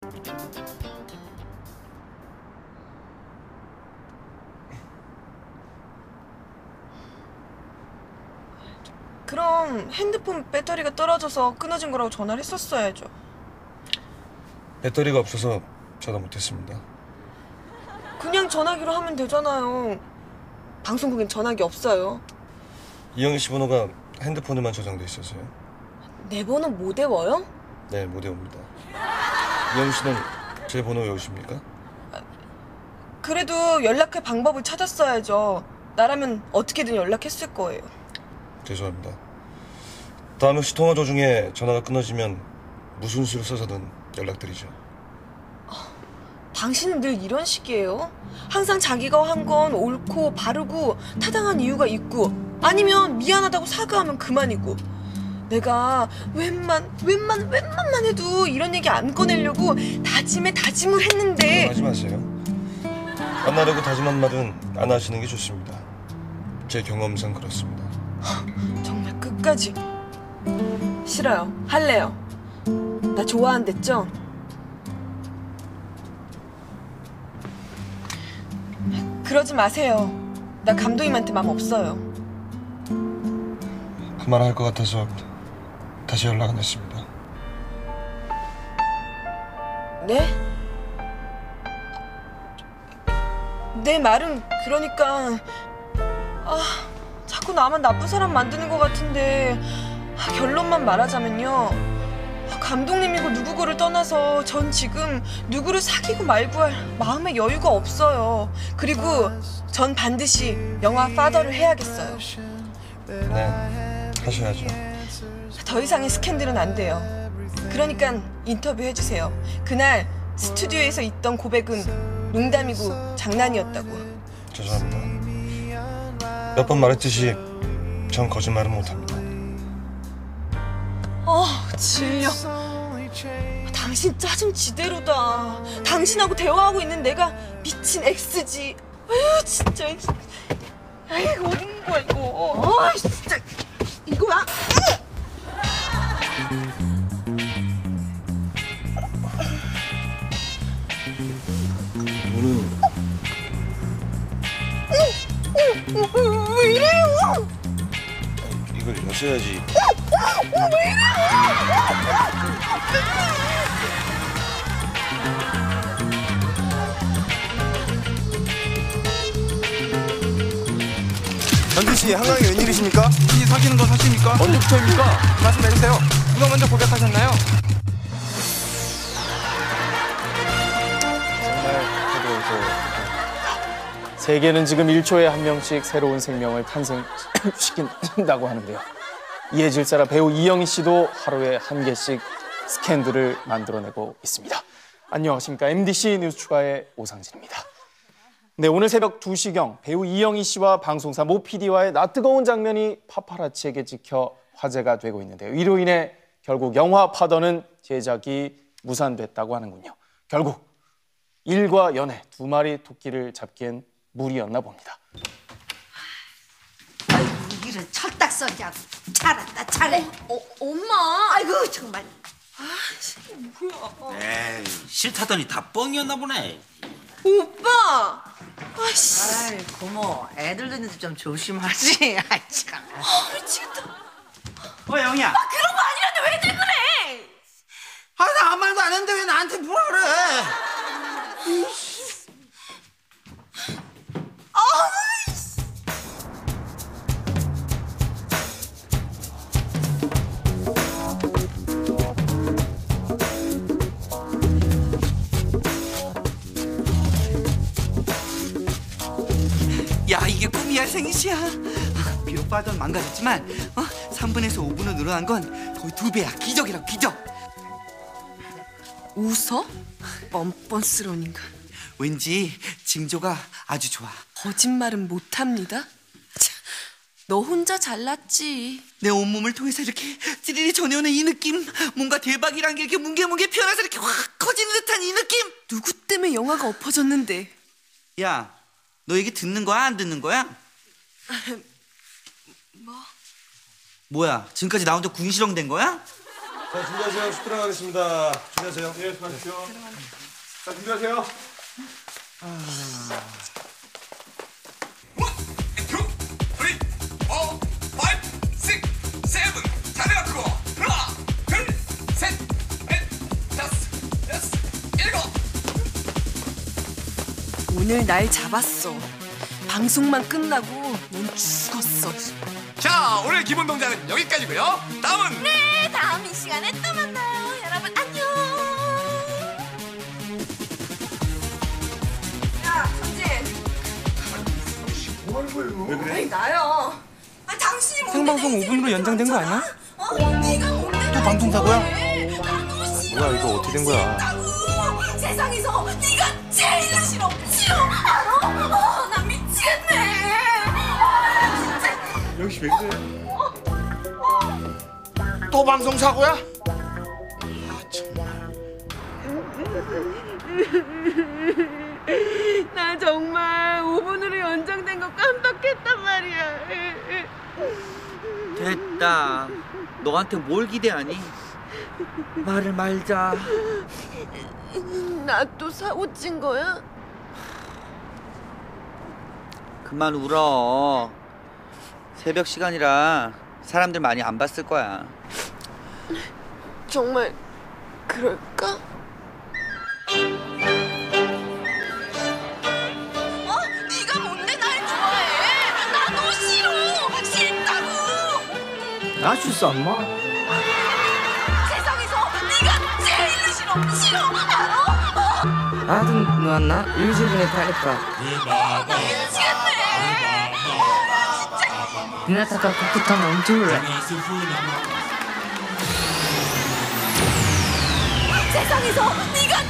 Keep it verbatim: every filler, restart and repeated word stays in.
그럼 핸드폰 배터리가 떨어져서 끊어진 거라고 전화를 했었어야죠. 배터리가 없어서 전화 못했습니다. 그냥 전화기로 하면 되잖아요. 방송국엔 전화기 없어요. 이영희 씨 번호가 핸드폰에만 저장돼 있어서요. 내 번호 못 외워요? 네, 못 외웁니다. 이영희 씨는 제 번호 외우십니까? 그래도 연락할 방법을 찾았어야죠. 나라면 어떻게든 연락했을 거예요. 죄송합니다. 다음 혹시 통화 도중에 전화가 끊어지면 무슨 수를 써서든 연락드리죠. 아, 당신은 늘 이런 식이에요? 항상 자기가 한 건 옳고 바르고 타당한 이유가 있고 아니면 미안하다고 사과하면 그만이고 내가 웬만 웬만 웬만만 해도 이런 얘기 안 꺼내려고 다짐에 다짐을 했는데 하지 마세요. 안 하려고 다짐한 말은 안 하시는 게 좋습니다. 제 경험상 그렇습니다. 정말 끝까지 싫어요. 할래요. 나 좋아한댔죠? 그러지 마세요. 나 감독님한테 맘 없어요. 그만할 것 같아서 다시 연락 안 했습니다. 네? 내 말은 그러니까 아 자꾸 나만 나쁜 사람 만드는 것 같은데 아, 결론만 말하자면요. 아, 감독님이고 누구고를 떠나서 전 지금 누구를 사귀고 말고 할 마음의 여유가 없어요. 그리고 전 반드시 영화 파더를 해야겠어요. 네, 하셔야죠. 더 이상의 스캔들은 안 돼요. 그러니까 인터뷰 해주세요. 그날 스튜디오에서 있던 고백은 농담이고 장난이었다고. 죄송합니다. 몇 번 말했듯이 전 거짓말은 못합니다. 아, 질려. 당신 짜증 지대로다. 당신하고 대화하고 있는 내가 미친 X지. 아유, 진짜. 아이고, 어딘 거야, 이거. 아, 진짜. 이거야? 오늘 왜 이래요? 이걸 여셔야지. 왜 이래요? 전진 씨, 한강이 웬일이십니까? 이 사귀는 거 사십니까? 언제부터입니까? 말씀해주세요. 누가 먼저 고백하셨나요? 세계는 지금 일 초에 한 명씩 새로운 생명을 탄생시킨다고 하는데요. 이에 질사라 배우 이영희 씨도 하루에 한 개씩 스캔들을 만들어내고 있습니다. 안녕하십니까. 엠디씨 뉴스 추가의 오상진입니다. 네, 오늘 새벽 두 시경 배우 이영희 씨와 방송사 모 피디와의 낯뜨거운 장면이 파파라치에게 찍혀 화제가 되고 있는데요. 이로 인해 결국 영화 파더는 제작이 무산됐다고 하는군요. 결국 일과 연애 두 마리 토끼를 잡기엔 무리였나 봅니다. 아이고, 이런 철딱서기하고 잘한다, 잘해. 어, 어, 엄마. 아이고, 정말. 아, 뭐야. 에이, 싫다더니 다 뻥이었나 보네. 오빠. 아이씨. 아이, 고모, 애들 듣는 집 좀 조심하지. 아이, 참. 아, 미치겠다. 어, 영희야. 아, 그런 거 아니란데 왜들 그래? 아, 나 아무 말도 안 했는데 왜 나한테 뭐라 그래? 야, 이게 꿈이야, 생시야. 비록 빠던 망가졌지만 어? 삼 분에서 오 분으로 늘어난 건 거의 두 배야. 기적이라고, 기적. 웃어? 뻔뻔스러운 인간. 왠지 징조가 아주 좋아. 거짓말은 못합니다. 참, 너 혼자 잘났지. 내 온몸을 통해서 이렇게 찌릿이 전해오는 이 느낌. 뭔가 대박이란 게 이렇게 뭉게뭉게 피어나서 이렇게 확 커지는 듯한 이 느낌. 누구 때문에 영화가 엎어졌는데. 야, 너 얘기 듣는 거야, 안 듣는 거야? 뭐? 뭐야, 지금까지 나 혼자 군시렁 된 거야? 자, 준비하세요. 슛 들어가겠습니다. 준비하세요. 예, 수고하십시오. 자, 준비하세요. 오늘 날 잡았어. 방송만 끝나고 넌 죽었어. 자, 오늘 기본 동작은 여기까지고요. 다음은 네, 다음 이 시간에 또 만나요. 여러분 안녕. 야, 전진. 왜 그래? 아니 나요. 아, 당신이 뭔데 생방송 내 오 분으로 인생을 연장된 거 그렇게 아니야? 어? 네가 뭔데 또 방송사고야? 나도 싫어. 뭐야, 이거 어떻게 된 거야? 싫다고. 세상에서 네가 제일 싫어. 싫어. 알아? 어, 나 미치겠네. 아, 진짜. 영희 씨 왜 그래? 또 방송 사고야? 나 정말 오 분으로 연장된 거 깜빡했단 말이야. 됐다. 너한테 뭘 기대하니? 말을 말자. 나 또 사고 친 거야? 그만 울어. 새벽 시간이라 사람들 많이 안 봤을 거야. 정말 그럴까? 어? 네가 뭔데 날 좋아해? 나도 싫어. 싫다고. 나 실수 안 마? 세상에서 네가 제일 싫어. 싫어. 알아? 아든 누웠나? 일주일에 타니까. 나 미치겠네. 진짜. 누나타가 풋풋하면 엄청 울래. 세상에서 네가